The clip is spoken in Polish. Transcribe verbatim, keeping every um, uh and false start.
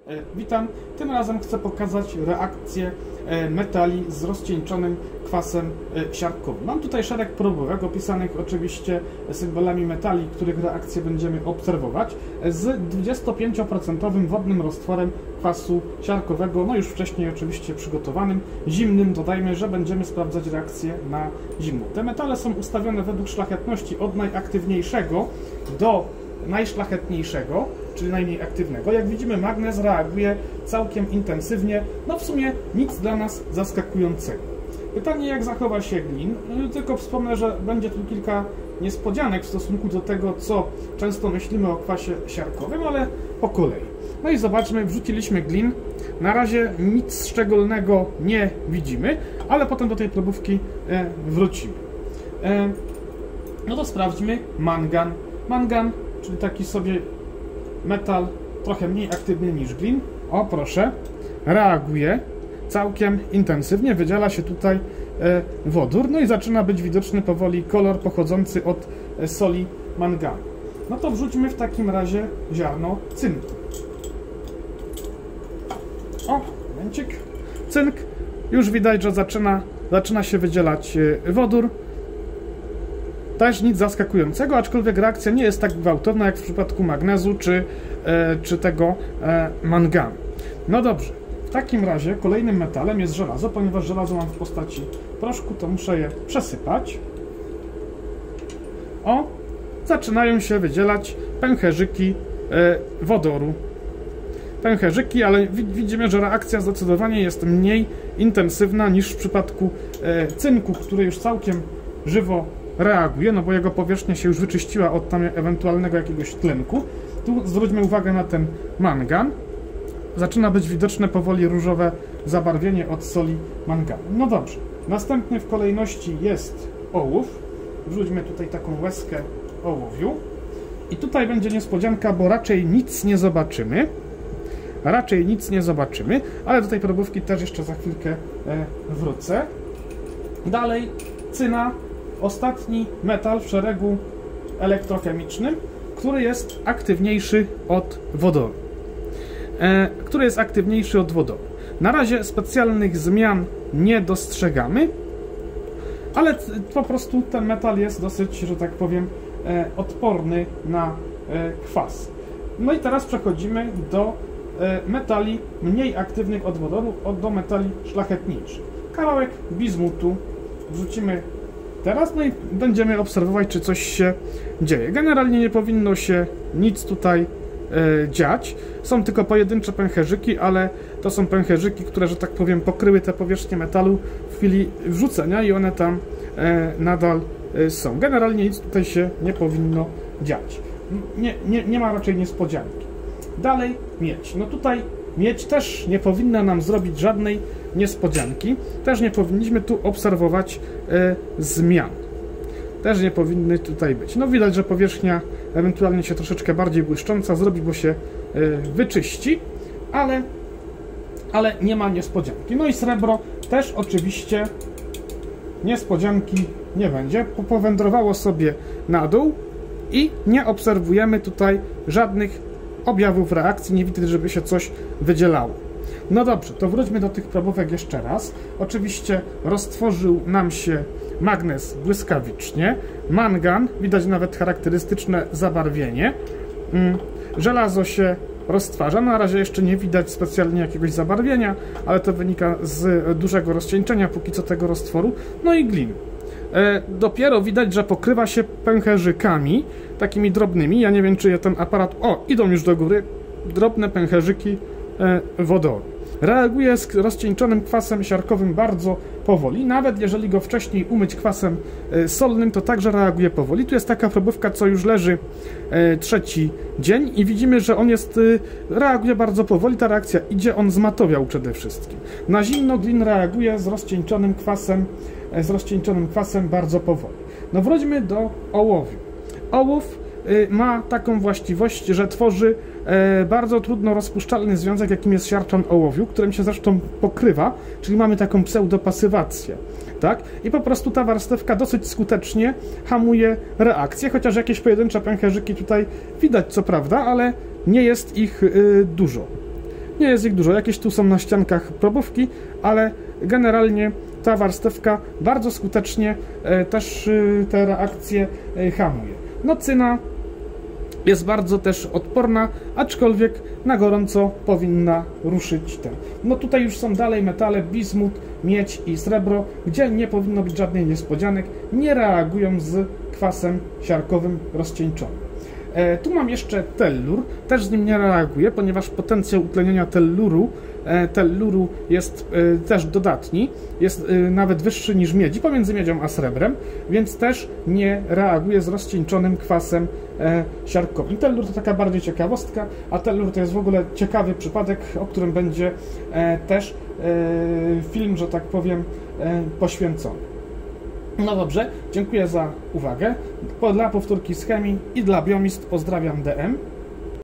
Witam. Tym razem chcę pokazać reakcję metali z rozcieńczonym kwasem siarkowym. Mam tutaj szereg próbówek opisanych oczywiście symbolami metali, których reakcję będziemy obserwować, z dwudziestopięcioprocentowym wodnym roztworem kwasu siarkowego, no już wcześniej oczywiście przygotowanym, zimnym. Dodajmy, że będziemy sprawdzać reakcję na zimno. Te metale są ustawione według szlachetności od najaktywniejszego do najszlachetniejszego, czyli najmniej aktywnego. Jak widzimy, magnez reaguje całkiem intensywnie, no w sumie nic dla nas zaskakującego. Pytanie, jak zachowa się glin? Tylko wspomnę, że będzie tu kilka niespodzianek w stosunku do tego, co często myślimy o kwasie siarkowym, ale po kolei. No i zobaczmy, wrzuciliśmy glin. Na razie nic szczególnego nie widzimy, ale potem do tej probówki e, wrócimy. E, no to sprawdźmy mangan. Mangan, czyli taki sobie metal trochę mniej aktywny niż glin. O, proszę, reaguje całkiem intensywnie, wydziela się tutaj e, wodór, no i zaczyna być widoczny powoli kolor pochodzący od e, soli manganu. No to wrzućmy w takim razie ziarno cynku. O, momencik. Cynk, już widać, że zaczyna, zaczyna się wydzielać e, wodór. Też nic zaskakującego, aczkolwiek reakcja nie jest tak gwałtowna jak w przypadku magnezu czy, e, czy tego e, manganu. No dobrze, w takim razie kolejnym metalem jest żelazo, ponieważ żelazo mam w postaci proszku, to muszę je przesypać. O, zaczynają się wydzielać pęcherzyki e, wodoru. Pęcherzyki, ale widzimy, że reakcja zdecydowanie jest mniej intensywna niż w przypadku e, cynku, który już całkiem żywo reaguje, no bo jego powierzchnia się już wyczyściła od tam ewentualnego jakiegoś tlenku. Tu zwróćmy uwagę na ten mangan. Zaczyna być widoczne powoli różowe zabarwienie od soli manganu. No dobrze. Następny w kolejności jest ołów. Wrzućmy tutaj taką łezkę ołowiu. I tutaj będzie niespodzianka, bo raczej nic nie zobaczymy. Raczej nic nie zobaczymy, ale do tej probówki też jeszcze za chwilkę e, wrócę. Dalej cyna. Ostatni metal w szeregu elektrochemicznym, który jest aktywniejszy od wodoru. E, który jest aktywniejszy od wodoru. Na razie specjalnych zmian nie dostrzegamy, ale po prostu ten metal jest dosyć, że tak powiem, e, odporny na e, kwas. No i teraz przechodzimy do e, metali mniej aktywnych od wodoru, od, do metali szlachetniejszych. Kawałek bizmutu wrzucimy teraz, no i będziemy obserwować, czy coś się dzieje. Generalnie nie powinno się nic tutaj e, dziać. Są tylko pojedyncze pęcherzyki, ale to są pęcherzyki, które, że tak powiem, pokryły te powierzchnie metalu w chwili wrzucenia i one tam e, nadal e, są. Generalnie nic tutaj się nie powinno dziać. Nie, nie, nie ma raczej niespodzianki. Dalej miedź. No tutaj miedź też nie powinna nam zrobić żadnej niespodzianki. Też nie powinniśmy tu obserwować e, zmian. Też nie powinny tutaj być. No widać, że powierzchnia ewentualnie się troszeczkę bardziej błyszcząca zrobi, bo się e, wyczyści, ale, ale nie ma niespodzianki. No i srebro też oczywiście niespodzianki nie będzie. Powędrowało sobie na dół i nie obserwujemy tutaj żadnych objawów reakcji. Nie widać, żeby się coś wydzielało. No dobrze, to wróćmy do tych probówek jeszcze raz. Oczywiście roztworzył nam się magnez błyskawicznie, mangan, widać nawet charakterystyczne zabarwienie, żelazo się roztwarza, na razie jeszcze nie widać specjalnie jakiegoś zabarwienia, ale to wynika z dużego rozcieńczenia póki co tego roztworu, no i glin. E, dopiero widać, że pokrywa się pęcherzykami, takimi drobnymi, ja nie wiem, czy je ten aparat, o, idą już do góry, drobne pęcherzyki e, wodoru. Reaguje z rozcieńczonym kwasem siarkowym bardzo powoli. Nawet jeżeli go wcześniej umyć kwasem solnym, to także reaguje powoli. Tu jest taka probówka, co już leży trzeci dzień i widzimy, że on jest, reaguje bardzo powoli. Ta reakcja idzie, on zmatowiał przede wszystkim. Na zimno glin reaguje z rozcieńczonym kwasem, z rozcieńczonym kwasem bardzo powoli. No wróćmy do ołowiu. Ołów ma taką właściwość, że tworzy bardzo trudno rozpuszczalny związek, jakim jest siarczan ołowiu, którym się zresztą pokrywa, czyli mamy taką pseudopasywację, tak? I po prostu ta warstewka dosyć skutecznie hamuje reakcję, chociaż jakieś pojedyncze pęcherzyki tutaj widać, co prawda, ale nie jest ich dużo. Nie jest ich dużo, jakieś tu są na ściankach probówki, ale generalnie ta warstewka bardzo skutecznie e, też e, te reakcje e, hamuje. No cyna jest bardzo też odporna, aczkolwiek na gorąco powinna ruszyć ten. No tutaj już są dalej metale, bismut, miedź i srebro, gdzie nie powinno być żadnych niespodzianek, nie reagują z kwasem siarkowym rozcieńczonym. E, tu mam jeszcze tellur, też z nim nie reaguje, ponieważ potencjał utlenienia telluru, e, telluru jest e, też dodatni, jest e, nawet wyższy niż miedzi, pomiędzy miedzią a srebrem, więc też nie reaguje z rozcieńczonym kwasem e, siarkowym. Tellur to taka bardziej ciekawostka, a tellur to jest w ogóle ciekawy przypadek, o którym będzie e, też e, film, że tak powiem, e, poświęcony. No dobrze, dziękuję za uwagę. Dla powtórki z chemii i dla Biomist pozdrawiam D M.